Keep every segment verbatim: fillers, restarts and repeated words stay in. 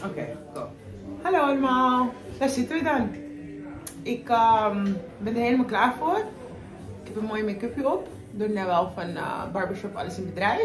Oké, okay, go. Hallo allemaal, daar zitten we dan. Ik um, ben er helemaal klaar voor. Ik heb een mooie make-upje op. Door Noël van uh, Barbershop Alles in Bedrijf.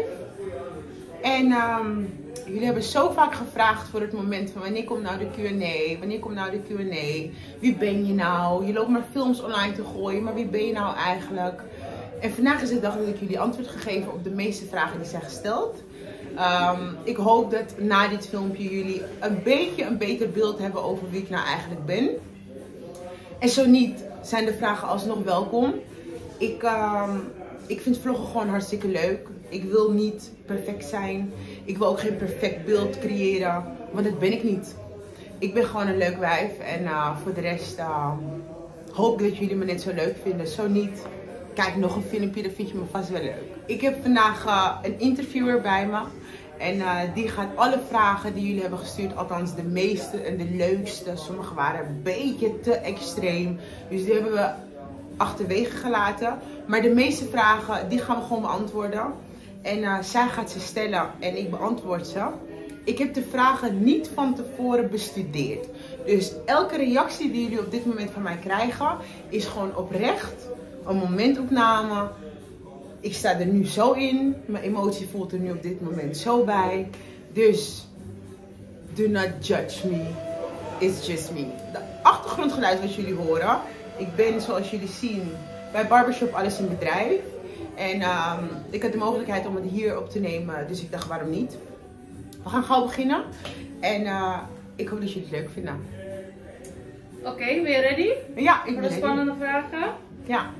En um, jullie hebben zo vaak gevraagd voor het moment van wanneer komt nou de Q en A? Wanneer komt nou de Q en A? Wie ben je nou? Je loopt maar films online te gooien, maar wie ben je nou eigenlijk? En vandaag is de dag dat ik jullie antwoord gegeven op de meeste vragen die zijn gesteld. Um, ik hoop dat na dit filmpje jullie een beetje een beter beeld hebben over wie ik nou eigenlijk ben. En zo niet, zijn de vragen alsnog welkom. Ik, um, ik vind vloggen gewoon hartstikke leuk. Ik wil niet perfect zijn. Ik wil ook geen perfect beeld creëren, want dat ben ik niet. Ik ben gewoon een leuk wijf en uh, voor de rest uh, hoop ik dat jullie me net zo leuk vinden. Zo niet, kijk nog een filmpje, dan vind je me vast wel leuk. Ik heb vandaag uh, een interviewer bij me. En uh, die gaat alle vragen die jullie hebben gestuurd, althans de meeste en de leukste. Sommige waren een beetje te extreem. Dus die hebben we achterwege gelaten. Maar de meeste vragen, die gaan we gewoon beantwoorden. En uh, zij gaat ze stellen en ik beantwoord ze. Ik heb de vragen niet van tevoren bestudeerd. Dus elke reactie die jullie op dit moment van mij krijgen, is gewoon oprecht. Een momentopname. Ik sta er nu zo in. Mijn emotie voelt er nu op dit moment zo bij. Dus, do not judge me. It's just me. De achtergrondgeluid wat jullie horen. Ik ben, zoals jullie zien, bij Barbershop Alles in Bedrijf. En um, ik had de mogelijkheid om het hier op te nemen. Dus ik dacht, waarom niet? We gaan gauw beginnen. En uh, ik hoop dat jullie het leuk vinden. Oké, okay, ben je ready? Ja, ik ben ready. Voor de spannende vragen? Ja.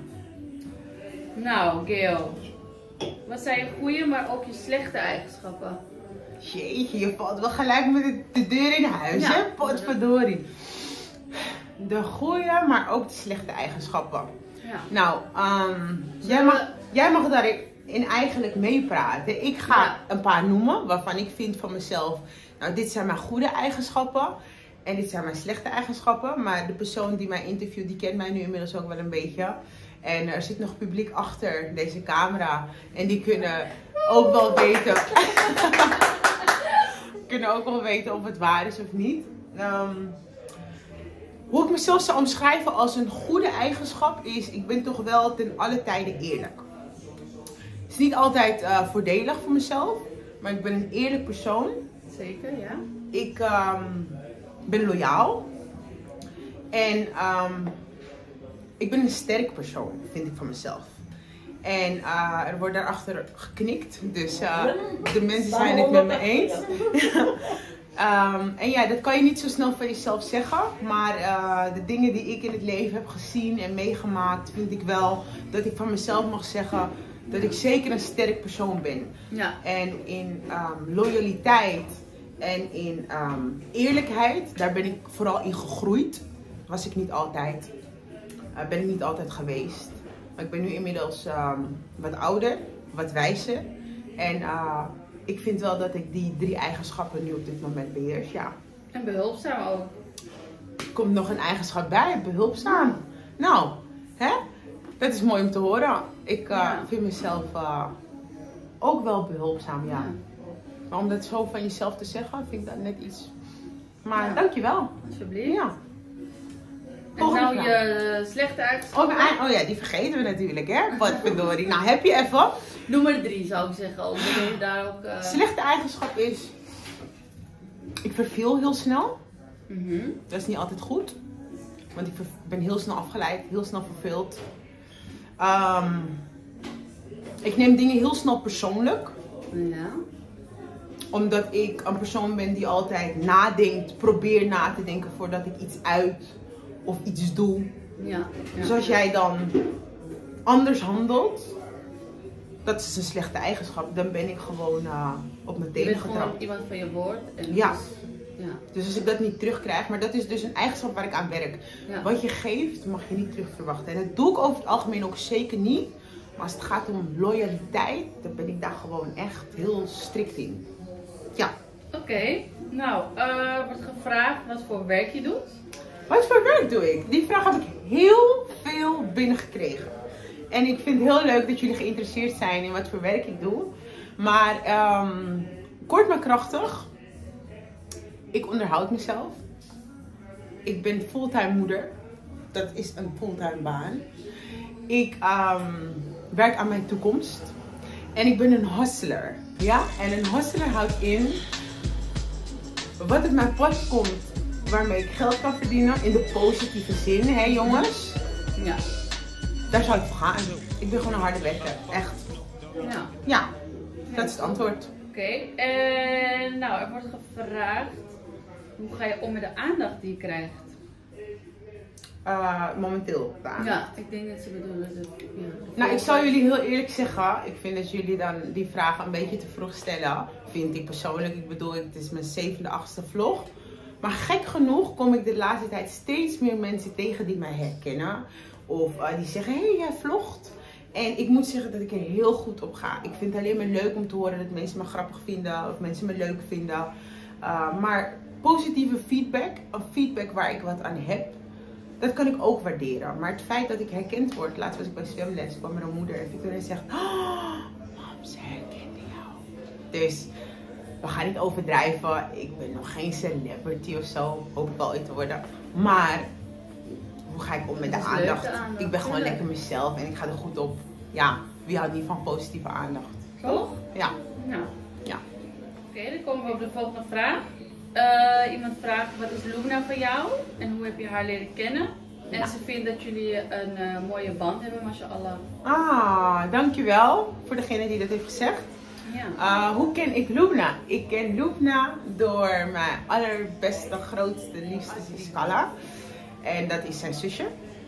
Nou, Gail. Wat zijn je goede, maar ook je slechte eigenschappen? Jeetje, je valt wel gelijk met de, de deur in huis, ja, hè? Potverdorie. De goede, maar ook de slechte eigenschappen. Ja. Nou, um, jij, mag, jij mag daarin eigenlijk meepraten. Ik ga ja. een paar noemen waarvan ik vind van mezelf, nou, dit zijn mijn goede eigenschappen. En dit zijn mijn slechte eigenschappen. Maar de persoon die mij interviewt, die kent mij nu inmiddels ook wel een beetje. En er zit nog publiek achter deze camera. En die kunnen ook wel weten. kunnen ook wel weten of het waar is of niet. Um, hoe ik mezelf zou omschrijven als een goede eigenschap is, ik ben toch wel ten alle tijden eerlijk. Het is niet altijd uh, voordelig voor mezelf, maar ik ben een eerlijk persoon. Zeker, ja. Ik um, ben loyaal. En um, ik ben een sterk persoon, vind ik van mezelf. En uh, er wordt daarachter geknikt, dus uh, de mensen zijn het met me eens. um, en ja, dat kan je niet zo snel van jezelf zeggen. Maar uh, de dingen die ik in het leven heb gezien en meegemaakt, vind ik wel dat ik van mezelf mag zeggen dat ik zeker een sterk persoon ben. Ja. En in um, loyaliteit en in um, eerlijkheid, daar ben ik vooral in gegroeid. Was ik niet altijd. Uh, ben ik niet altijd geweest. Maar ik ben nu inmiddels um, wat ouder, wat wijzer. En uh, ik vind wel dat ik die drie eigenschappen nu op dit moment beheers, ja. En behulpzaam ook. Er komt nog een eigenschap bij, behulpzaam. Nou, hè? Dat is mooi om te horen. Ik uh, ja. vind mezelf uh, ook wel behulpzaam, ja. ja. Maar om dat zo van jezelf te zeggen, vind ik dat net iets. Maar ja. dankjewel. Alsjeblieft. Ja. En nou je slechte eigenschappen? Oh, oh ja, die vergeten we natuurlijk, hè? Wat verdorie. Nou, heb je even. Doe maar drie, zou ik zeggen. Ook, je daar ook, uh... Slechte eigenschap is, ik verveel heel snel. Mm-hmm. Dat is niet altijd goed. Want ik ben heel snel afgeleid, heel snel verveeld. Um, ik neem dingen heel snel persoonlijk. Ja. Omdat ik een persoon ben die altijd nadenkt, probeer na te denken voordat ik iets uit of iets doe. Ja, ja. Dus als jij dan anders handelt, dat is een slechte eigenschap. Dan ben ik gewoon uh, op mijn tenen getrapt. Je bent gewoon iemand van je woord. En ja. Dus, ja. Dus als ik dat niet terugkrijg, maar dat is dus een eigenschap waar ik aan werk. Ja. Wat je geeft, mag je niet terug verwachten. En dat doe ik over het algemeen ook zeker niet. Maar als het gaat om loyaliteit, dan ben ik daar gewoon echt heel strikt in. Ja. Oké, okay. Nou, uh, wordt gevraagd wat voor werk je doet. Wat voor werk doe ik? Die vraag heb ik heel veel binnengekregen. En ik vind het heel leuk dat jullie geïnteresseerd zijn in wat voor werk ik doe. Maar um, kort maar krachtig. Ik onderhoud mezelf. Ik ben fulltime moeder. Dat is een fulltime baan. Ik um, werk aan mijn toekomst. En ik ben een hustler. Ja? En een hustler houdt in wat op mijn pad komt, waarmee ik geld kan verdienen in de positieve zin, hè jongens? Ja. Daar zou ik voor gaan. Ik ben gewoon een harde werker, echt. Ja. Ja, dat is het antwoord. Oké, okay. En nou, er wordt gevraagd, hoe ga je om met de aandacht die je krijgt? Uh, momenteel. Ja. ja, ik denk dat ze bedoelen dat het... Ja, nou, ik zal jullie heel eerlijk zeggen, ik vind dat jullie dan die vragen een beetje te vroeg stellen. Vind ik persoonlijk. Ik bedoel, het is mijn zevende, achtste vlog. Maar gek genoeg kom ik de laatste tijd steeds meer mensen tegen die mij herkennen. Of uh, die zeggen, hé, hey, jij vlogt. En ik moet zeggen dat ik er heel goed op ga. Ik vind het alleen maar leuk om te horen dat mensen me grappig vinden. Of mensen me leuk vinden. Uh, maar positieve feedback, een feedback waar ik wat aan heb, dat kan ik ook waarderen. Maar het feit dat ik herkend word. Laatst was ik bij zwemles, kwam er een moeder en Victoria zegt, oh, mam, ze herkende jou. Dus we gaan niet overdrijven. Ik ben nog geen celebrity of zo. Hoop ik wel ooit te worden. Maar hoe ga ik om met de aandacht? de aandacht? Ik ben gewoon lekker mezelf en ik ga er goed op. Ja, wie houdt niet van positieve aandacht? Toch? Ja. Nou. Ja. Oké, okay, dan komen we op de volgende vraag. Uh, iemand vraagt, wat is Lubna voor jou? En hoe heb je haar leren kennen? En ja. Ze vindt dat jullie een uh, mooie band hebben, mashallah. Ah, dankjewel voor degene die dat heeft gezegd. Ja. Uh, hoe ken ik Lubna? Ik ken Lubna door mijn allerbeste, grootste, liefste Skala. En dat is zijn zusje.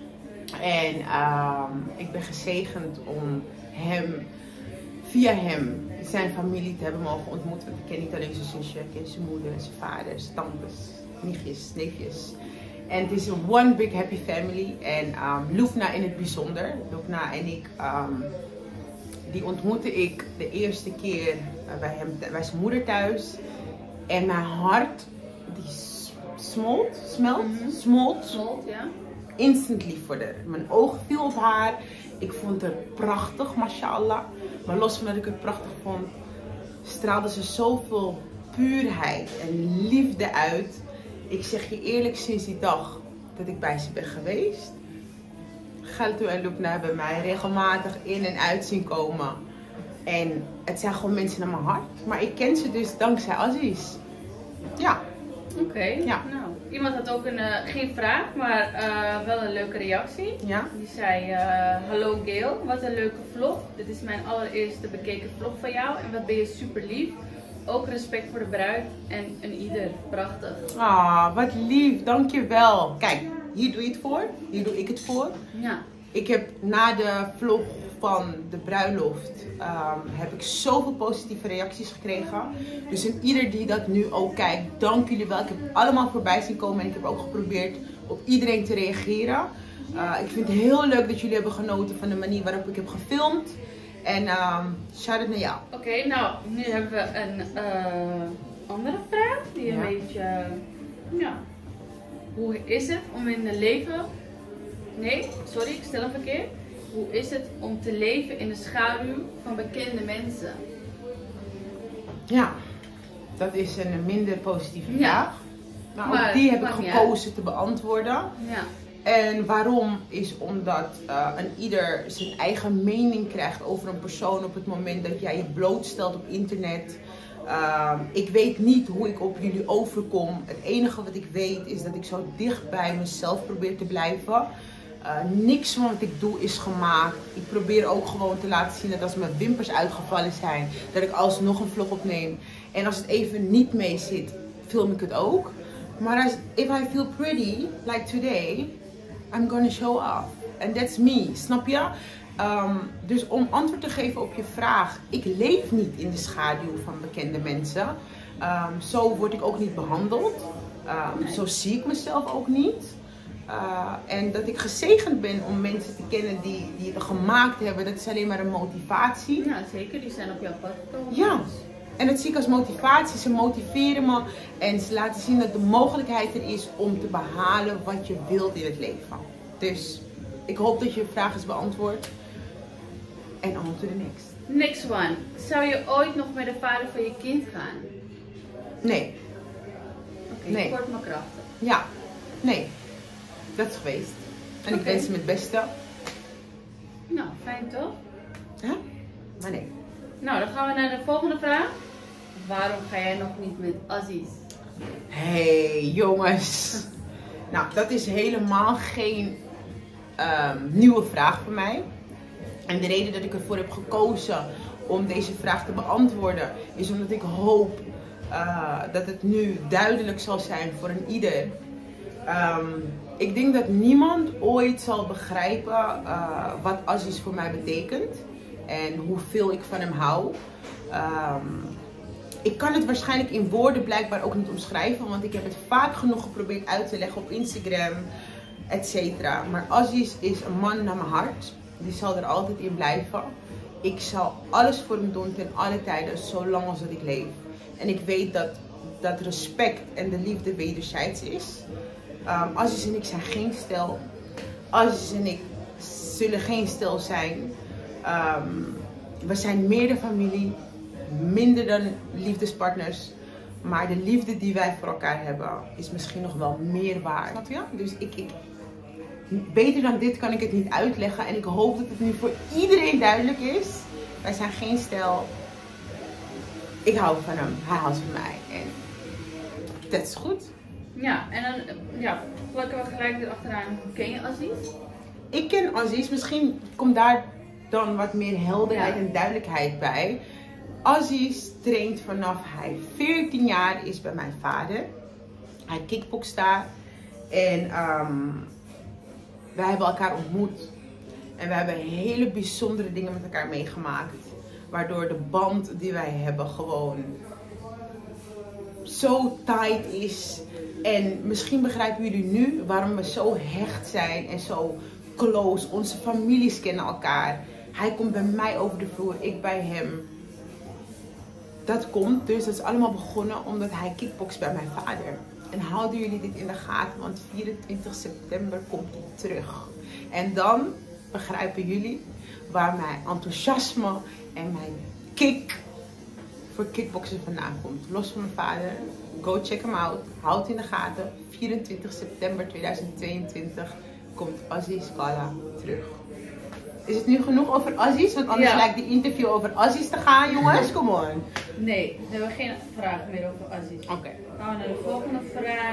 En um, ik ben gezegend om hem, via hem, zijn familie te hebben mogen ontmoeten. Want ik ken niet alleen zijn zusje, ik ken zijn moeder, zijn vader, zijn tantes, nichtjes, neefjes. En het is een one big happy family. En um, Lubna in het bijzonder. Lubna en ik, um, die ontmoette ik de eerste keer uh, bij, hem, bij zijn moeder thuis. En mijn hart, die smolt, smelt, mm-hmm. smolt, smolt ja. Instantly voor haar. Mijn oog viel op haar. Ik vond haar prachtig, mashallah. Maar los van dat ik het prachtig vond, straalde ze zoveel puurheid en liefde uit. Ik zeg je eerlijk, sinds die dag dat ik bij ze ben geweest, Galto en Lubna hebben mij regelmatig in en uit zien komen. En het zijn gewoon mensen naar mijn hart. Maar ik ken ze dus dankzij Aziz. Ja. Oké, okay. Ja. Nou, iemand had ook een, uh, geen vraag, maar uh, wel een leuke reactie. Ja. Die zei, uh, hallo Gail, wat een leuke vlog. Dit is mijn allereerste bekeken vlog van jou en wat ben je super lief. Ook respect voor de bruid en een ieder. Prachtig. Ah, wat lief, dankjewel. Kijk, hier doe je het voor, hier doe ik het voor. Ja. Ik heb na de vlog van de bruiloft um, heb ik zoveel positieve reacties gekregen. Dus en ieder die dat nu ook kijkt, dank jullie wel. Ik heb allemaal voorbij zien komen en ik heb ook geprobeerd op iedereen te reageren. Uh, ik vind het heel leuk dat jullie hebben genoten van de manier waarop ik heb gefilmd. En um, shout-out naar jou. Oké, okay, nou, nu hebben we een uh, andere vraag. Die een ja. beetje, uh, ja. Hoe is het om in het leven... Nee, sorry, ik stel hem verkeerd. Hoe is het om te leven in de schaduw van bekende mensen? Ja, dat is een minder positieve vraag. Ja. Nou, maar, ook die heb ik gekozen te beantwoorden. Ja. En waarom is omdat uh, een ieder zijn eigen mening krijgt over een persoon op het moment dat jij je blootstelt op internet. Uh, ik weet niet hoe ik op jullie overkom. Het enige wat ik weet is dat ik zo dicht bij mezelf probeer te blijven. Uh, niks van wat ik doe is gemaakt. Ik probeer ook gewoon te laten zien dat als mijn wimpers uitgevallen zijn, dat ik alsnog een vlog opneem. En als het even niet mee zit, film ik het ook. Maar als, if I feel pretty, like today, I'm gonna show off. And that's me, snap je? Um, dus om antwoord te geven op je vraag, ik leef niet in de schaduw van bekende mensen. Um, zo word ik ook niet behandeld. Um, zo zie ik mezelf ook niet. Uh, en dat ik gezegend ben om mensen te kennen die, die het gemaakt hebben, dat is alleen maar een motivatie. Ja, zeker. Die zijn op jouw pad gekomen. Ja. En dat zie ik als motivatie. Ze motiveren me en ze laten zien dat de mogelijkheid er is om te behalen wat je wilt in het leven. Dus ik hoop dat je vraag is beantwoord. En on to the next. Next one. Zou je ooit nog met de vader van je kind gaan? Nee. Oké. En Nee. je kort maar krachtig. Ja, nee, dat is geweest. En ik Oké. wens hem het beste. Nou, fijn toch? Ja? Maar nee. Nou, dan gaan we naar de volgende vraag. Waarom ga jij nog niet met Aziz? Hey jongens. Nou, dat is helemaal geen um, nieuwe vraag voor mij. En de reden dat ik ervoor heb gekozen om deze vraag te beantwoorden is omdat ik hoop uh, dat het nu duidelijk zal zijn voor een ieder. Um, ik denk dat niemand ooit zal begrijpen uh, wat Aziz voor mij betekent en hoeveel ik van hem hou. Um, ik kan het waarschijnlijk in woorden blijkbaar ook niet omschrijven, want ik heb het vaak genoeg geprobeerd uit te leggen op Instagram, et cetera. Maar Aziz is een man naar mijn hart. Die zal er altijd in blijven. Ik zal alles voor hem doen ten alle tijden, zolang als dat ik leef. En ik weet dat, dat respect en de liefde wederzijds is. Um, Aziz en ik zijn geen stel. Aziz en ik zullen geen stel zijn. Um, we zijn meer dan familie, minder dan liefdespartners. Maar de liefde die wij voor elkaar hebben is misschien nog wel meer waard. Snap je? Dus ik, ik, beter dan dit kan ik het niet uitleggen. En ik hoop dat het nu voor iedereen duidelijk is. Wij zijn geen stel. Ik hou van hem, hij houdt van mij. En dat is goed. Ja, en dan ja, plakken we gelijk erachteraan. Ken je Aziz? Ik ken Aziz, misschien komt daar dan wat meer helderheid Ja. en duidelijkheid bij. Aziz traint vanaf hij veertien jaar is bij mijn vader. Hij kickbokst daar. En um, wij hebben elkaar ontmoet. En we hebben hele bijzondere dingen met elkaar meegemaakt. Waardoor de band die wij hebben gewoon zo tight is. En misschien begrijpen jullie nu waarom we zo hecht zijn en zo close. Onze families kennen elkaar. Hij komt bij mij over de vloer, ik bij hem. Dat komt dus, dat is allemaal begonnen omdat hij kickbokst bij mijn vader. En houden jullie dit in de gaten, want vierentwintig september komt hij terug. En dan begrijpen jullie waar mijn enthousiasme en mijn kick voor kickboksen vandaan komt. Los van mijn vader, go check hem out, houd in de gaten. vierentwintig september tweeduizend tweeëntwintig komt Aziz Kala terug. Is het nu genoeg over Aziz? Want anders Ja. lijkt die interview over Aziz te gaan, jongens. Come on. Nee, we hebben geen vraag meer over Aziz. Oké. Okay. Dan gaan we naar de volgende vraag.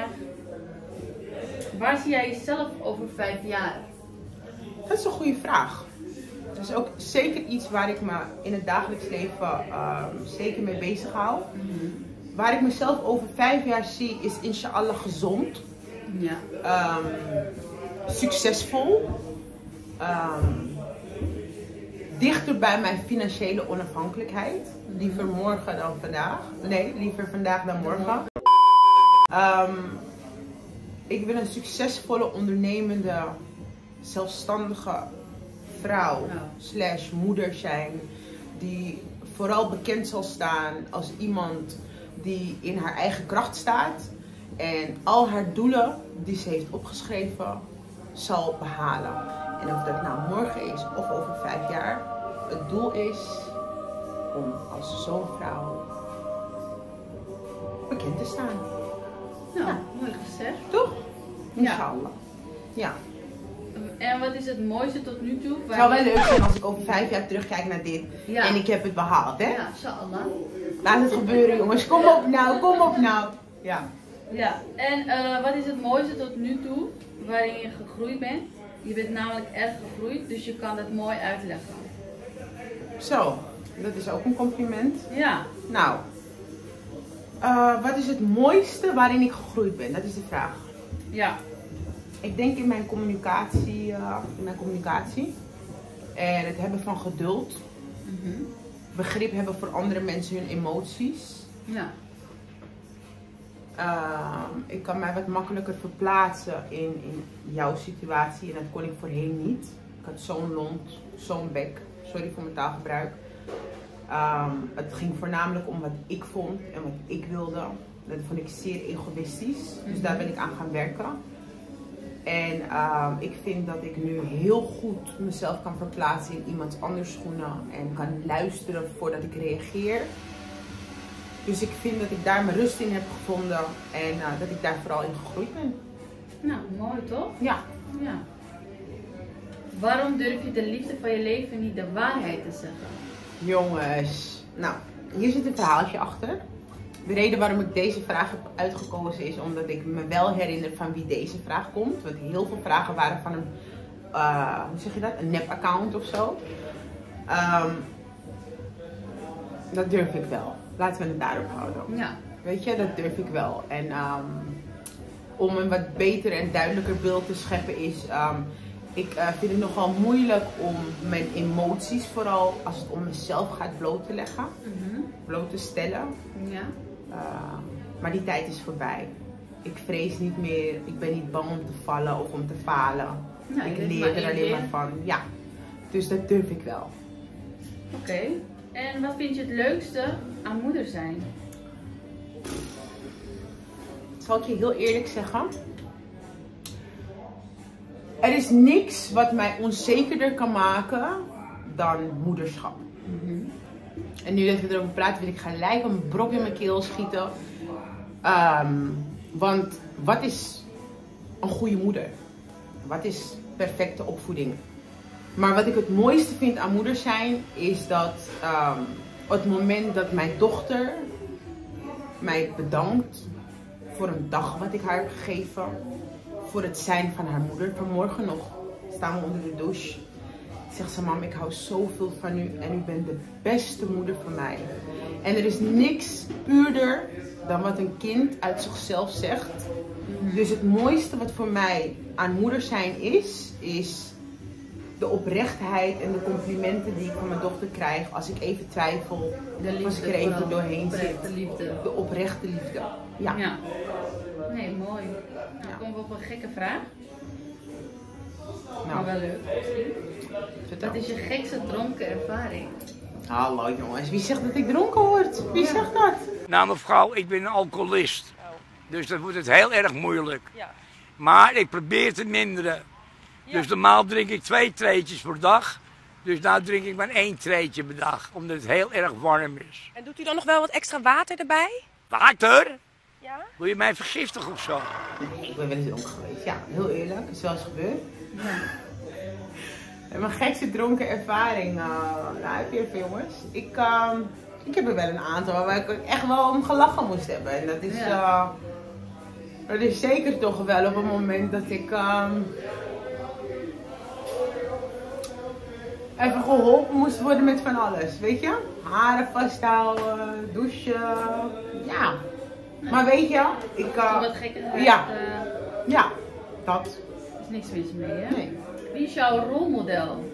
Waar zie jij jezelf over vijf jaar? Dat is een goede vraag. Dat is ook zeker iets waar ik me in het dagelijks leven uh, zeker mee bezig hou. Mm-hmm. Waar ik mezelf over vijf jaar zie is inshallah gezond. Ja. Um, succesvol. Um, dichter bij mijn financiële onafhankelijkheid. Liever morgen dan vandaag. Nee, liever vandaag dan morgen. Um, ik wil een succesvolle, ondernemende, zelfstandige vrouw Ja. slash moeder zijn. Die vooral bekend zal staan als iemand die in haar eigen kracht staat. En al haar doelen die ze heeft opgeschreven zal behalen. En of dat nou morgen is of over vijf jaar. Het doel is om als zo'n vrouw bekend te staan. Nou, Ja. mooi gezegd. Toch? Ja. Inshallah. Ja. En wat is het mooiste tot nu toe? Het zou wel leuk zijn als ik over vijf jaar terugkijk naar dit. Ja. En ik heb het behaald, hè? Ja, inshallah. Laat het gebeuren, jongens. Kom op nou, kom op nou. Ja. Ja, en uh, wat is het mooiste tot nu toe waarin je gegroeid bent? Je bent namelijk erg gegroeid, dus je kan het mooi uitleggen. Zo, dat is ook een compliment. Ja. Nou, uh, wat is het mooiste waarin ik gegroeid ben? Dat is de vraag. Ja. Ik denk in mijn communicatie, uh, in mijn communicatie. En het hebben van geduld. Mm-hmm. Begrip hebben voor andere mensen hun emoties. Ja. Uh, ik kan mij wat makkelijker verplaatsen in, in jouw situatie. En dat kon ik voorheen niet. Ik had zo'n lont, zo'n bek. Sorry voor mijn taalgebruik. Um, het ging voornamelijk om wat ik vond en wat ik wilde. Dat vond ik zeer egoïstisch. Dus mm-hmm. daar ben ik aan gaan werken. En uh, ik vind dat ik nu heel goed mezelf kan verplaatsen in iemand anders schoenen. En kan luisteren voordat ik reageer. Dus ik vind dat ik daar mijn rust in heb gevonden en uh, dat ik daar vooral in gegroeid ben. Nou, mooi toch? Ja. Ja. Waarom durf je de liefde van je leven niet de waarheid te zeggen? Jongens, nou, hier zit een verhaaltje achter. De reden waarom ik deze vraag heb uitgekozen is omdat ik me wel herinner van wie deze vraag komt. Want heel veel vragen waren van een, uh, hoe zeg je dat, een nep-account of zo. Um, dat durf ik wel. Laten we het daarop houden. Ja. Weet je, dat durf ik wel. En um, om een wat beter en duidelijker beeld te scheppen is... Um, ik uh, vind het nogal moeilijk om mijn emoties, vooral als het om mezelf gaat, bloot te leggen. Mm-hmm. Bloot te stellen. Ja. Uh, maar die tijd is voorbij. Ik vrees niet meer, ik ben niet bang om te vallen of om te falen. Ja, ik leer leer er alleen maar van. Ja, dus dat durf ik wel. Oké. Okay. En wat vind je het leukste aan moeder zijn? Zal ik je heel eerlijk zeggen? Er is niks wat mij onzekerder kan maken dan moederschap. Mm-hmm. En nu dat we erover praten, wil ik gelijk een brok in mijn keel schieten. Um, want wat is een goede moeder? Wat is perfecte opvoeding? Maar wat ik het mooiste vind aan moeder zijn, is dat um, op het moment dat mijn dochter mij bedankt voor een dag wat ik haar heb gegeven, voor het zijn van haar moeder. Vanmorgen nog staan we onder de douche. Zegt ze, mam, ik hou zoveel van u en u bent de beste moeder van mij. En er is niks puurder dan wat een kind uit zichzelf zegt. Mm-hmm. Dus het mooiste wat voor mij aan moeder zijn is, is de oprechtheid en de complimenten die ik van mijn dochter krijg als ik even twijfel. De liefde, als ik er even doorheen zit. De liefde. De oprechte liefde. Ja. Ja. Nee, mooi. Nou, ja. Komen we op een gekke vraag. Nou. Maar wel leuk. Wat is je gekste dronken ervaring? Hallo jongens, wie zegt dat ik dronken word? Wie ja. zegt dat? Nou mevrouw, ik ben een alcoholist. Oh. Dus dat wordt het heel erg moeilijk. Ja. Maar ik probeer te minderen. Ja. Dus normaal drink ik twee treetjes per dag. Dus nu drink ik maar één treetje per dag. Omdat het heel erg warm is. En doet u dan nog wel wat extra water erbij? Water? Ja. Wil je mij vergiftigen of zo? Nee, ik ben wel eens dronken geweest. Ja, heel eerlijk. Het is wel eens gebeurd. Ja. En mijn gekste dronken ervaring, uh, nou heb je even jongens. Ik, uh, ik heb er wel een aantal waar ik echt wel om gelachen moest hebben. En dat is, uh, dat is zeker toch wel op het moment dat ik uh, even geholpen moest worden met van alles, weet je? Haren vasthouden, douchen, ja. Maar weet je, ik... Uh, wat gekker. Ja, uh, ja, dat. Er is niks mis mee, hè? Nee. Wie is jouw rolmodel?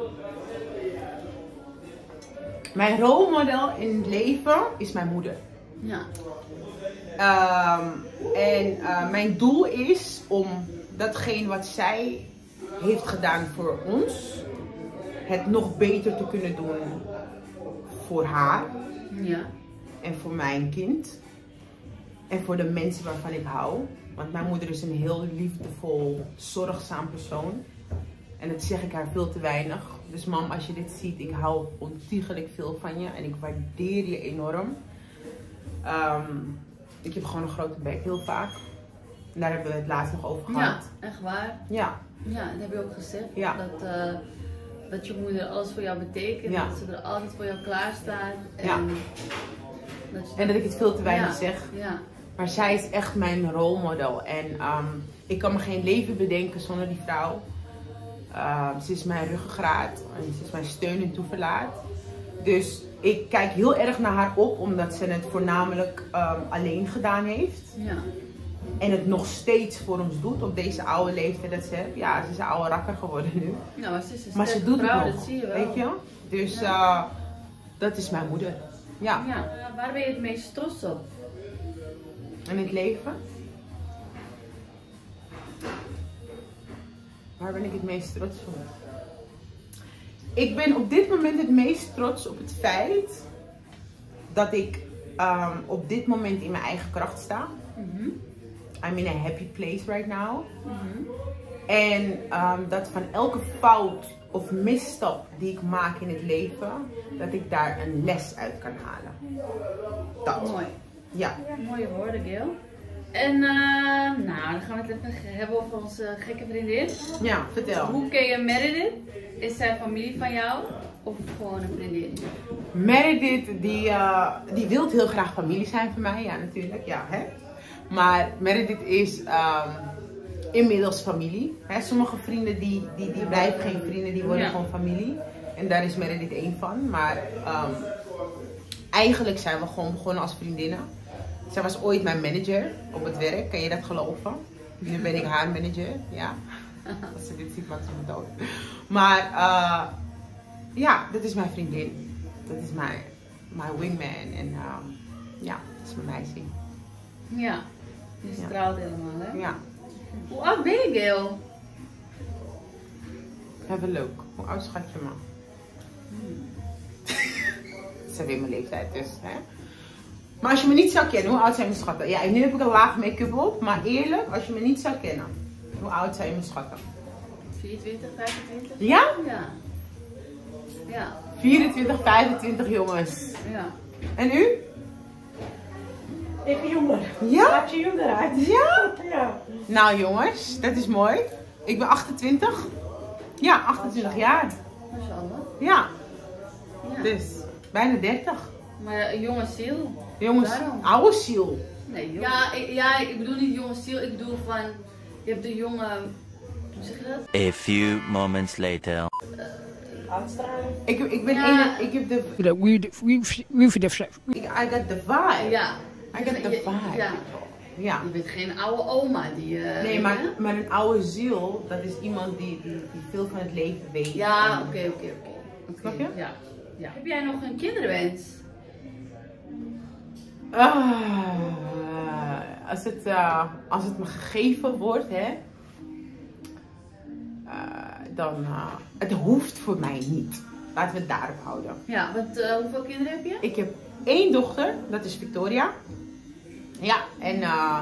Mijn rolmodel in het leven is mijn moeder. Ja. Um, en uh, mijn doel is om datgene wat zij heeft gedaan voor ons, het nog beter te kunnen doen voor haar. Ja. En voor mijn kind. En voor de mensen waarvan ik hou. Want mijn moeder is een heel liefdevol, zorgzaam persoon. En dat zeg ik haar veel te weinig. Dus mam, als je dit ziet, ik hou ontiegelijk veel van je. En ik waardeer je enorm. Um, ik heb gewoon een grote bek, heel vaak. En daar hebben we het laatst nog over gehad. Ja, echt waar. Ja. Ja, dat heb je ook gezegd. Ja. Dat, uh, dat je moeder alles voor jou betekent. Ja. Dat ze er altijd voor jou klaar staat. En, Ja. dat, je... en dat ik het veel te weinig ja. zeg. Ja. Maar zij is echt mijn rolmodel. En um, ik kan me geen leven bedenken zonder die vrouw. Uh, ze is mijn ruggengraat. En ze is mijn steun en toeverlaat. Dus ik kijk heel erg naar haar op. Omdat ze het voornamelijk um, alleen gedaan heeft. Ja. En het nog steeds voor ons doet. Op deze oude leeftijd dat ze heeft. Ja, ze is een oude rakker geworden nu. Nou, maar ze is een maar ze doet vrouw, het nog. dat zie je wel. Weet je? Dus ja. uh, dat is mijn moeder. Ja. Ja. Waar ben je het meest trots op? In het leven? Waar ben ik het meest trots op? Ik ben op dit moment het meest trots op het feit dat ik um, op dit moment in mijn eigen kracht sta. Mm-hmm. I'm in a happy place right now. Mhm. En um, dat van elke fout of misstap die ik maak in het leven, dat ik daar een les uit kan halen. Dat. Mooi. Ja. Mooie woorden, Gail. En uh, nou, dan gaan we het even hebben over onze gekke vriendin. Ja, vertel. Hoe ken je Meredith? Is zij familie van jou of gewoon een vriendin? Meredith, die, uh, die wil heel graag familie zijn voor mij. Ja, natuurlijk. Ja, hè? Maar Meredith is um, inmiddels familie. Hè? Sommige vrienden die, die, die blijven geen vrienden, die worden Ja. gewoon familie. En daar is Meredith één van. Maar um, eigenlijk zijn we gewoon begonnen als vriendinnen. Zij was ooit mijn manager op het werk. Kan je dat geloven? Nu ben ik haar manager. Ja. Als ze dit ziet, maakt ze me dood. Maar uh, ja, dat is mijn vriendin. Dat is mijn, mijn wingman. En uh, ja, dat is mijn meisje. Ja, je Ja. straalt helemaal, hè? Ja, Hoe oud ben je, Gail? hebben leuk. Hoe oud schat je me? Dat is weer mijn leeftijd dus, hè? Maar als je me niet zou kennen, hoe oud zijn mijn schatten? Ja, nu heb ik een laag make-up op, maar eerlijk, als je me niet zou kennen, hoe oud zijn mijn schatten? vierentwintig, vijfentwintig? Ja? Ja. Ja, vierentwintig, vijfentwintig jongens. ja. En u? Even jonger. Ja? Laat je jonger uit. Ja? Ja. Nou jongens, dat is mooi. Ik ben achtentwintig. Ja, achtentwintig jaar. Mashallah. Ja, Ja. dus bijna dertig. Maar een jonge ziel. Jongens, Waarom? oude ziel. Nee, jonge. Ja, ik, ja, ik bedoel niet jonge ziel. Ik bedoel van, je hebt de jonge, hoe zeg je dat? A few moments later. Uitstraling. Ik, ik ben Ja. één, ik heb de, that we we we we ik, I got the vibe. Ja. I got the Je- vibe. Ja. Ja. Je bent geen oude oma die... eh, Nee, weet maar, je? maar een oude ziel, dat is iemand die, die, die veel van het leven weet. Ja, En- oké, oké, oké. Oké, Snap je? Ja. Ja. Heb jij nog een kinderwens? Ah, als, het, uh, als het me gegeven wordt, hè, uh, dan, uh, het hoeft voor mij niet. Laten we het daarop houden. Ja, want uh, hoeveel kinderen heb je? Ik heb één dochter, dat is Victoria. Ja, en uh,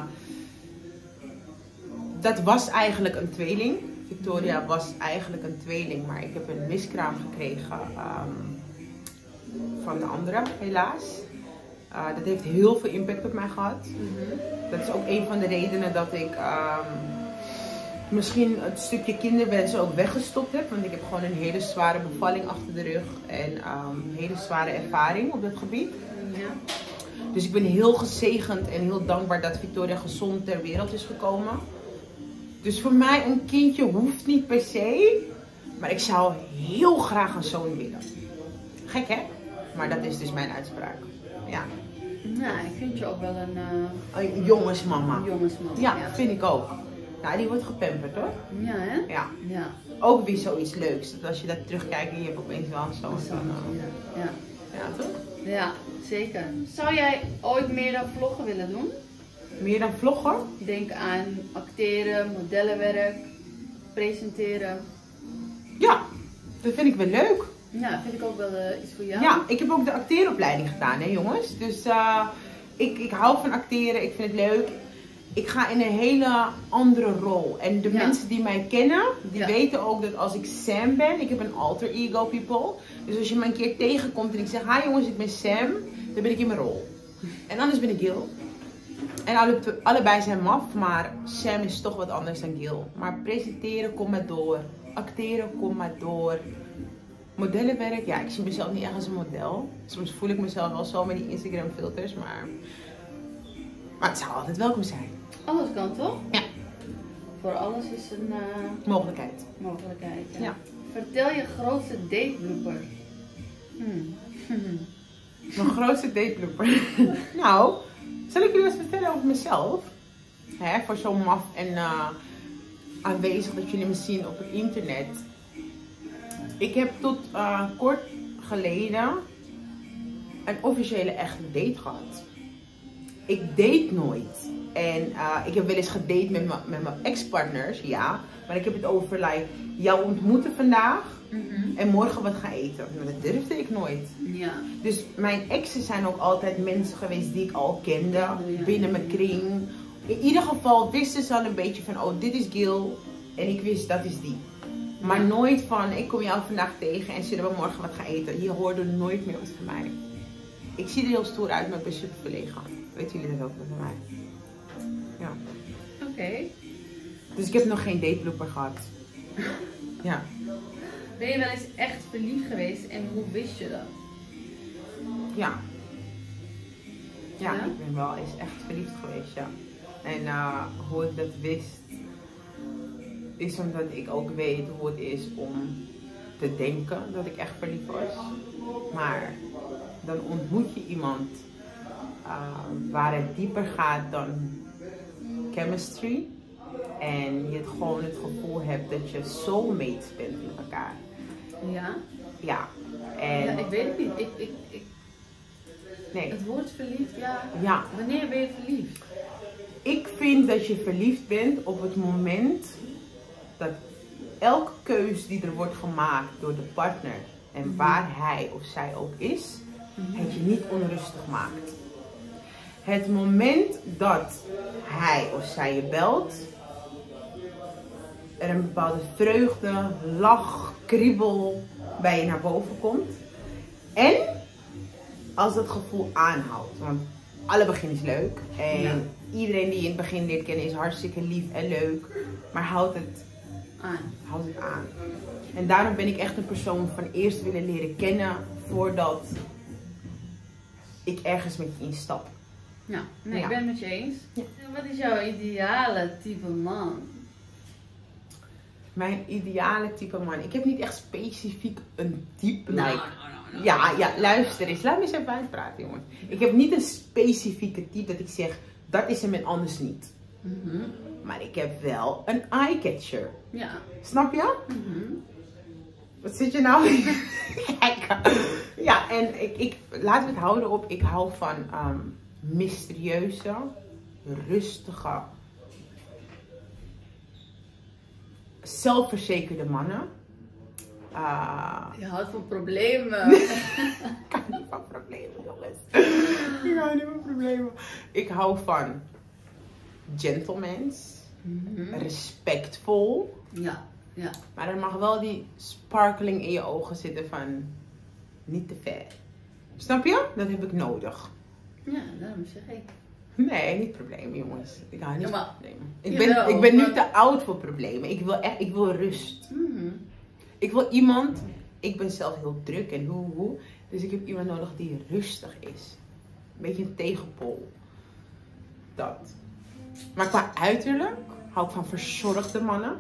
dat was eigenlijk een tweeling. Victoria was eigenlijk een tweeling, maar ik heb een miskraam gekregen um, van de andere, helaas. Uh, dat heeft heel veel impact op mij gehad. Mm-hmm. Dat is ook een van de redenen dat ik um, misschien het stukje kinderwensen ook weggestopt heb. Want ik heb gewoon een hele zware bevalling achter de rug en um, een hele zware ervaring op dat gebied. Ja. Dus ik ben heel gezegend en heel dankbaar dat Victoria gezond ter wereld is gekomen. Dus voor mij een kindje hoeft niet per se, maar ik zou heel graag een zoon willen. Gek hè? Maar dat is dus mijn uitspraak. Ja. Nou, ik vind je ook wel een uh, Een jongensmama. jongensman. Ja, vind ik ook. Nou, die wordt gepamperd hoor. Ja, hè? Ja. Ja. Ook weer zoiets leuks. Dat als je dat terugkijkt en je hebt opeens wel zo'n Dat is zo'n, anders, uh, ja. Ja. ja, toch? Ja, zeker. Zou jij ooit meer dan vloggen willen doen? Meer dan vloggen? Denk aan acteren, modellenwerk, presenteren. Ja, dat vind ik wel leuk. Ja, vind ik ook wel uh, iets voor jou. Ja, ik heb ook de acteeropleiding gedaan, hè jongens. Dus uh, ik, ik hou van acteren, ik vind het leuk. Ik ga in een hele andere rol. En de Ja. mensen die mij kennen, die Ja. weten ook dat als ik Sam ben, ik heb een alter ego people. Dus als je me een keer tegenkomt en ik zeg, hi jongens, ik ben Sam, dan ben ik in mijn rol. En anders ben ik Gil. En alle, allebei zijn maf, maar Sam is toch wat anders dan Gil. Maar presenteren, kom maar door. Acteren, kom maar door. Modellenwerk, ja, ik zie mezelf niet echt als een model. Soms voel ik mezelf wel zo met die Instagram filters, maar... Maar het zou altijd welkom zijn. Alles kan toch? Ja. Voor alles is een uh, Mogelijkheid. mogelijkheid. Ja. Ja. Vertel je grootste date blooper. Hmm. Mijn grootste dateblooper. Nou, zal ik jullie wat vertellen over mezelf? Hè, voor zo maf en uh, aanwezig dat jullie me zien op het internet. Ik heb tot uh, kort geleden een officiële echte date gehad. Ik date nooit. En uh, ik heb wel eens gedate met mijn ex-partners, ja. Maar ik heb het over like, jou ontmoeten vandaag Mm-hmm. en morgen wat gaan eten. Maar dat durfde ik nooit. Ja. Dus mijn exen zijn ook altijd mensen geweest die ik al kende, Ja. binnen mijn kring. In ieder geval wisten ze al een beetje van, oh dit is Gil en ik wist dat is die. Maar nooit van, ik kom jou vandaag tegen en zullen we morgen wat gaan eten. Je hoorde nooit meer wat van mij. Ik zie er heel stoer uit, maar ik ben super verlegen. Weten jullie dat ook van mij? Ja. Oké. Okay. Dus ik heb nog geen dateblooper gehad. Ja. Ben je wel eens echt verliefd geweest en hoe wist je dat? Ja. Ja, Ja? ik ben wel eens echt verliefd geweest, ja. En uh, hoe ik dat wist, is omdat ik ook weet hoe het is om te denken dat ik echt verliefd was. Maar dan ontmoet je iemand uh, waar het dieper gaat dan chemistry. En je het gewoon het gevoel hebt dat je soulmates bent met elkaar. Ja? Ja. En Ja, ik weet het niet. Ik, ik, ik... nee. Het woord verliefd, ja. Ja. Wanneer ben je verliefd? Ik vind dat je verliefd bent op het moment dat elke keus die er wordt gemaakt door de partner en Mm-hmm. waar hij of zij ook is, Mm-hmm. het je niet onrustig maakt. Het moment dat hij of zij je belt, er een bepaalde vreugde, lach, kriebel bij je naar boven komt. En als dat gevoel aanhoudt, want alle begin is leuk en Ja. iedereen die je in het begin leert kennen is hartstikke lief en leuk, maar houdt het, Aan. houdt het aan. En daarom ben ik echt een persoon van eerst willen leren kennen voordat ik ergens met je instap. Ja, nee, Ja. ik ben het met je eens. Ja. Wat is jouw ideale type man? Mijn ideale type man. Ik heb niet echt specifiek een type. Nou, like- nou, nou, nou. Ja, ja, luister eens. Laat me eens even uitpraten, jongen. Ik heb niet een specifieke type dat ik zeg, dat is hem en anders niet. Mhm. Maar ik heb wel een eye-catcher. Ja. Snap je? Mhm. Wat zit je nou? Kijk. Ja, en ik, ik, laten we het houden op. Ik hou van um, mysterieuze, rustige, zelfverzekerde mannen. Uh, Je houdt van problemen. ik hou niet van problemen, jongens. Ik hou niet van problemen. Ik hou van gentlemans, Mhm. respectvol. Ja, ja. Maar er mag wel die sparkling in je ogen zitten van niet te ver. Snap je? Dat heb ik nodig. Ja, daarom zeg ik. Nee, niet problemen, jongens. Ik hou niet Ja, van maar- problemen. Ik Jawel, ben, ik ben nu maar- te oud voor problemen. Ik wil echt, ik wil rust. Mhm. Ik wil iemand, ik ben zelf heel druk en hoe, hoe. Dus ik heb iemand nodig die rustig is. Een beetje een tegenpol. Dat. Maar qua uiterlijk hou ik van verzorgde mannen.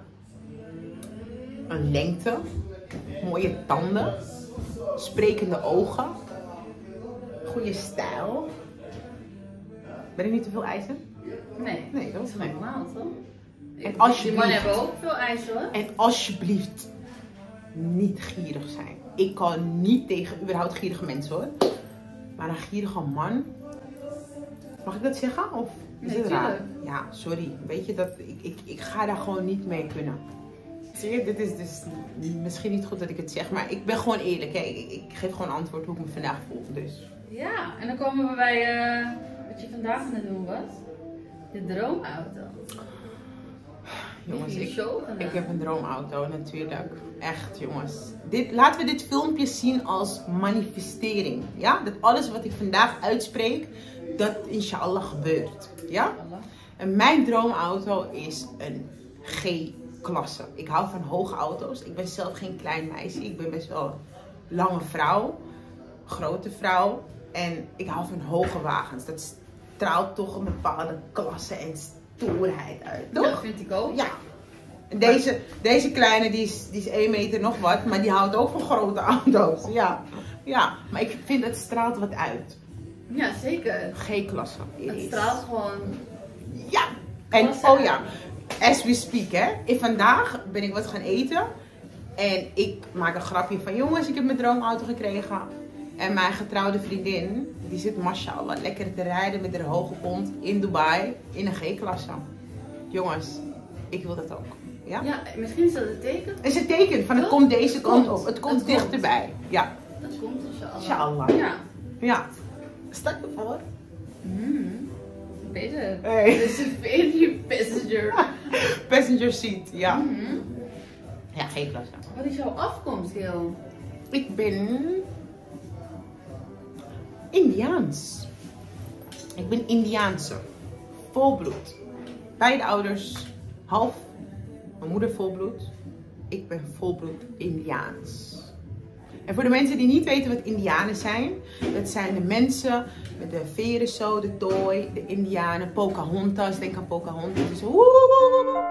Een lengte. Mooie tanden. Sprekende ogen. Goede stijl. Ben ik niet te veel eisen? Nee. Nee, dat Dat is is nee. normaal, toch? En Ik- alsjeblieft- Die mannen hebben ook veel eisen, hoor. En alsjeblieft niet gierig zijn. Ik kan niet tegen überhaupt gierige mensen, hoor. Maar een gierige man. Mag ik dat zeggen? Of is Nee, het raar? tuurlijk. Ja, sorry. Weet je, dat, ik, ik, ik ga daar gewoon niet mee kunnen. Zie je, dit is dus misschien niet goed dat ik het zeg, maar ik ben gewoon eerlijk. Hè? Ik, ik geef gewoon antwoord hoe ik me vandaag voel. Dus. Ja, en dan komen we bij eh, wat je vandaag aan het doen was. De droomauto. Jongens, Heb je ik, een show gedaan? ik heb een droomauto natuurlijk. Echt, jongens. Dit, laten we dit filmpje zien als manifestering. Ja? Dat alles wat ik vandaag uitspreek, dat inshallah gebeurt. Ja? Allah. En mijn droomauto is een G-klasse. Ik hou van hoge auto's. Ik ben zelf geen klein meisje. Ik ben best wel een lange vrouw. Grote vrouw. En ik hou van hoge wagens. Dat straalt toch een bepaalde klasse en stoerheid uit. Toch? Dat vind ik ook. Ja. En deze, deze kleine die is, die is één meter nog wat, maar die houdt ook van grote auto's. Ja. Ja, maar ik vind het straalt wat uit. Ja, zeker. G-klasse. Het straalt gewoon. Ja. En Klasse. oh ja, as we speak hè. En vandaag ben ik wat gaan eten. En ik maak een grapje van jongens, ik heb mijn droomauto gekregen. En mijn getrouwde vriendin, die zit mashallah lekker te rijden met haar hoge kont in Dubai in een G-klasse. Jongens, ik wil dat ook. Ja? Ja, misschien is dat een teken. Het is een teken van het Toch? komt deze kant Komt. op. Het komt Het komt. dichterbij. Ja. Dat komt inshallah. Inshallah. Ja. Ja. Stel je voor. Mm. Deze. Hey. Dit is een Vanity Passenger. Passenger seat, ja. Mhm. Ja, geen klasse. Wat is jouw afkomst, Gil? Ik ben Indiaans. Ik ben Indiaanse. Volbloed. Beide ouders half. Mijn moeder volbloed. Ik ben volbloed Indiaans. En voor de mensen die niet weten wat Indianen zijn, dat zijn de mensen met de veren zo, de tooi, de Indianen, Pocahontas. Denk aan Pocahontas. Dus woe, woe, woe, woe.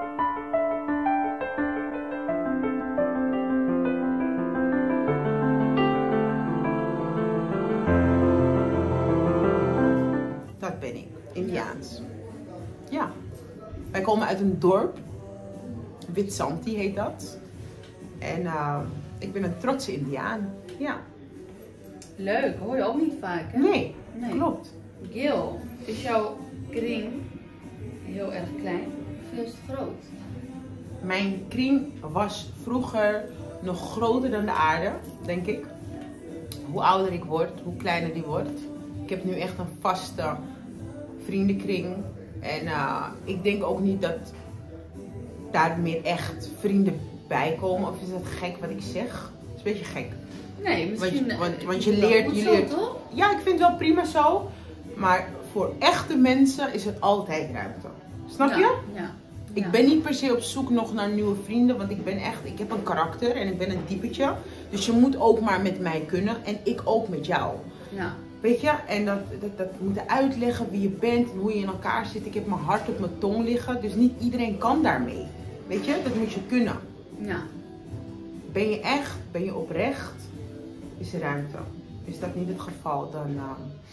Dat ben ik, Indiaans. Ja. Wij komen uit een dorp. Witsanti heet dat. En uh, ik ben een trotse Indiaan. Ja. Leuk, hoor je ook niet vaak, hè? Nee, Nee. klopt. Gil, is jouw kring heel erg klein of juist groot? Mijn kring was vroeger nog groter dan de aarde, denk ik. Hoe ouder ik word, hoe kleiner die wordt. Ik heb nu echt een vaste vriendenkring. En uh, ik denk ook niet dat daar meer echt vrienden bij komen. Of is dat gek wat ik zeg? Het is een beetje gek. Nee, misschien... Want, want, ik want vind je het wel leert, goed je zo, leert. toch? Ja, ik vind het wel prima zo. Maar voor echte mensen is het altijd ruimte. Snap je? Ja, ja. Ik Ja. ben niet per se op zoek nog naar nieuwe vrienden, want ik ben echt, ik heb een karakter en ik ben een typetje. Dus je moet ook maar met mij kunnen en ik ook met jou. Ja. Weet je? En dat, dat, dat moeten uitleggen wie je bent en hoe je in elkaar zit. Ik heb mijn hart op mijn tong liggen, dus niet iedereen kan daarmee. Weet je? Dat moet je kunnen. Ja. Ben je echt, ben je oprecht, is er ruimte. Is dat niet het geval, dan... Uh,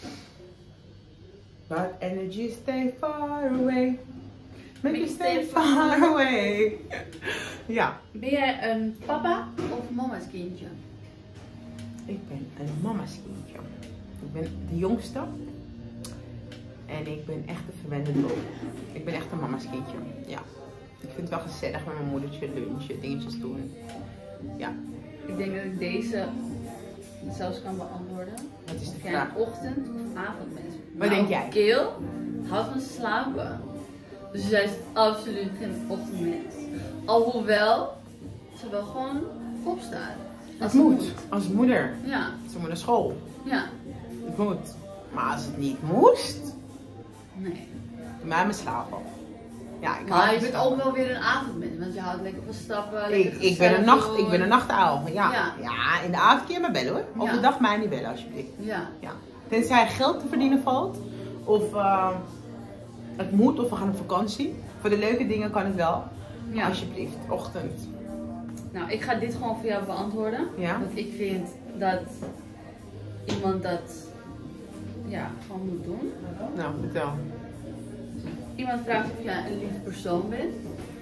but energy stay far away. Make you stay far away. Ja. Ben jij een papa of mama's kindje? Ik ben een mama's kindje. Ik ben de jongste. En ik ben echt een verwende droom. Ik ben echt een mama's kindje. Ja. Ik vind het wel gezellig met mijn moedertje lunchen, dingetjes doen. Ja. Ik denk dat ik deze zelfs kan beantwoorden. Wat is de Of jij vraag? een ochtend- of avondmens bent. Wat denk jij? Gil houdt van slapen. Dus zij is absoluut geen ochtendmens. Alhoewel ze wel gewoon opstaat. Het moet. Als moeder. Ja, Ze moet naar school. ja. Het moet. Maar als het niet moest, Nee. doe mij mijn slapen. Ja, ik Maar hou je van bent stappen. ook wel weer een avondmens, want je houdt lekker van stappen. Ik, lekker ik, ben gezellig een nacht, doen. ik ben een nachtuil. Ja. Ja. Ja, in de avond kun je me bellen hoor. Ja. Overdag mij niet bellen alsjeblieft. Ja. Ja. Tenzij er geld te verdienen valt. Of uh, het moet of we gaan op vakantie. Voor de leuke dingen kan het wel. Ja. Alsjeblieft, ochtend. Nou, ik ga dit gewoon voor jou beantwoorden. Ja. Want ik vind dat iemand dat ja, gewoon moet doen. Nou, vertel. Iemand vraagt of jij een lief persoon bent.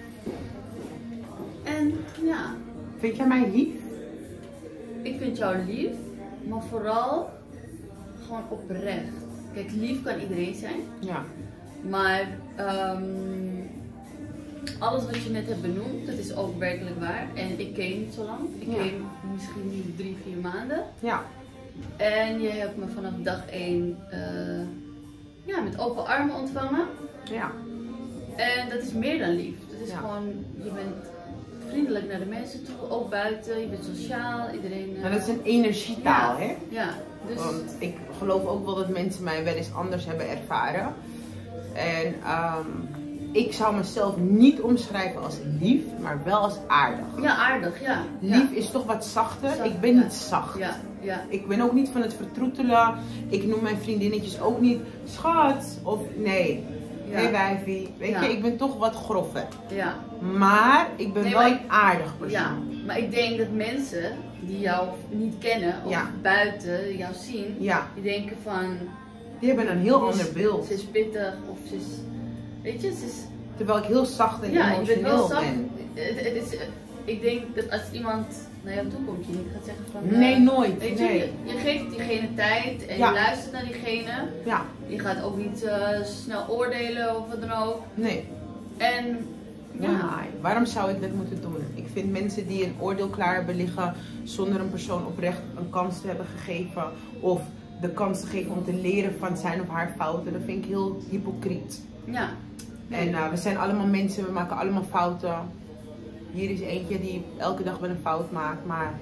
En ja, Vind jij mij lief? ik vind jou lief, maar vooral gewoon oprecht. Kijk, lief kan iedereen zijn, Ja. maar ehm, alles wat je net hebt benoemd, dat is ook werkelijk waar. En ik ken je niet zo lang. Ik Ja. ken je misschien nu drie, vier maanden. Ja. En je hebt me vanaf dag één uh, ja, met open armen ontvangen. Ja. En dat is meer dan lief. Dat is Ja. gewoon, je bent vriendelijk naar de mensen toe, ook buiten. Je bent sociaal, iedereen... uh, Maar dat is een energietaal, ja. hè? Ja, dus... Want ik geloof ook wel dat mensen mij wel eens anders hebben ervaren. En um, ik zou mezelf niet omschrijven als lief, maar wel als aardig. Ja, aardig, ja. Lief ja. is toch wat zachter. Zacht, Ik ben ja. niet zacht. Ja, ja. Ik ben ook niet van het vertroetelen. Ik noem mijn vriendinnetjes ook niet schat of nee. Ja. Hey wijfie. Weet Ja. je, ik ben toch wat groffer. ja. Maar ik ben Nee, wel maar een ik- aardig persoon. Ja, maar ik denk dat mensen die jou niet kennen of Ja. buiten jou zien, Ja. die denken van... Die hebben een heel Ze is- ander beeld. Ze is pittig of ze is... Weet je, ze is... Terwijl ik heel zacht en Ja, je bent emotioneel wel zacht. ben. Het, het is, ik denk dat als iemand naar jou toe komt, je niet gaat zeggen van... Nee, eh, nooit. Weet je, Nee. je, je geeft diegene tijd en Ja. je luistert naar diegene. Ja, Je gaat ook niet eh, snel oordelen of wat dan ook. nee. En ja, Ja, waarom zou ik dat moeten doen? Ik vind mensen die een oordeel klaar hebben liggen zonder een persoon oprecht een kans te hebben gegeven of de kans te geven om te leren van zijn of haar fouten. Dat vind ik heel hypocriet. Ja. En uh, we zijn allemaal mensen, we maken allemaal fouten. Hier is eentje die elke dag wel een fout maakt, maar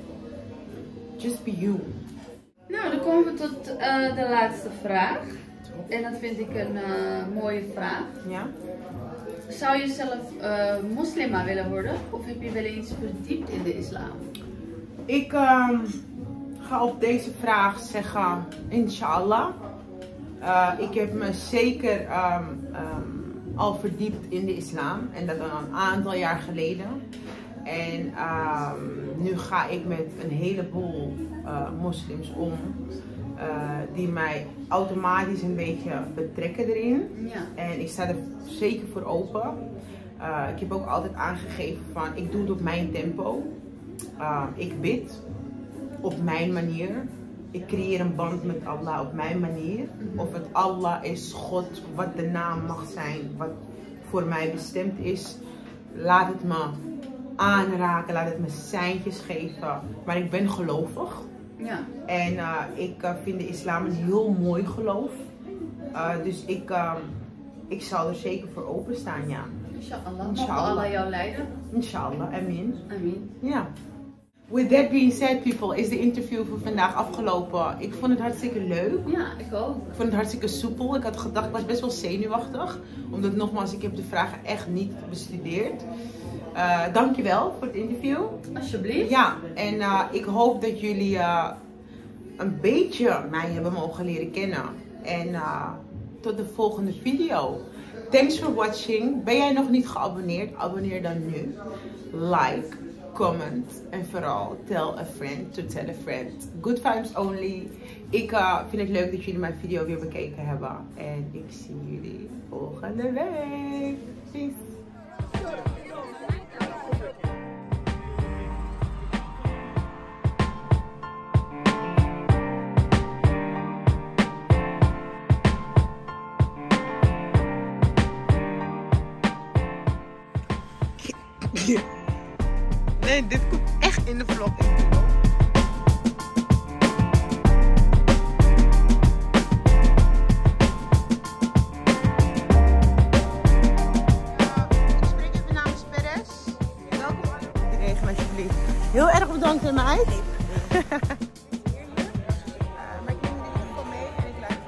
just be you. Nou, dan komen we tot uh, de laatste vraag. En dat vind ik een uh, mooie vraag. Ja? Zou je zelf uh, moslima willen worden? Of heb je wel eens verdiept in de islam? Ik uh, ga op deze vraag zeggen, inshallah. Uh, ik heb me zeker um, um, al verdiept in de islam. En dat al een aantal jaar geleden. En um, nu ga ik met een heleboel uh, moslims om. Uh, die mij automatisch een beetje betrekken erin. Ja. En ik sta er zeker voor open. Uh, ik heb ook altijd aangegeven van ik doe het op mijn tempo. Uh, ik bid op mijn manier. Ik creëer een band met Allah op mijn manier. Of het Allah is, God, wat de naam mag zijn, wat voor mij bestemd is. Laat het me aanraken, laat het me seintjes geven. Maar ik ben gelovig. Ja. En uh, ik uh, vind de islam een heel mooi geloof. Uh, dus ik, uh, ik zal er zeker voor openstaan, ja. Inshallah. Inshallah. Mag Allah jou leiden? Inshallah, amin. Amin. Ja. With that being said, people, is de interview voor vandaag afgelopen. Ik vond het hartstikke leuk. Ja, ik ook. Ik vond het hartstikke soepel. Ik had gedacht, ik was best wel zenuwachtig. Omdat nogmaals, ik heb de vragen echt niet bestudeerd. Uh, dankjewel voor het interview. Alsjeblieft. Ja, en uh, ik hoop dat jullie uh, een beetje mij hebben mogen leren kennen. En uh, tot de volgende video. Thanks for watching. Ben jij nog niet geabonneerd? Abonneer dan nu. Like, comment en vooral tell a friend to tell a friend. Good vibes only. Ik uh, vind het leuk dat jullie mijn video weer bekeken hebben. En ik zie jullie volgende week. Peace. Nee, dit komt echt in de vlog. Ik spreek even namens Perez. Welkom. De regen alsjeblieft. Heel erg bedankt aan mij. Maar ik neem in ieder geval mee en ik luister.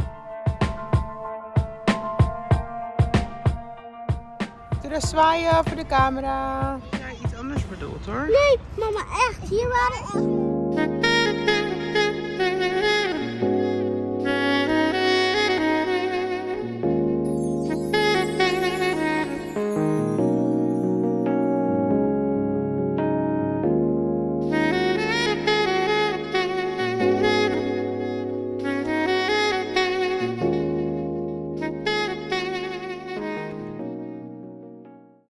Terug zwaaien voor de camera. Ja, iets anders bedoeld hoor. Nee, mama, echt. Hier waren echt...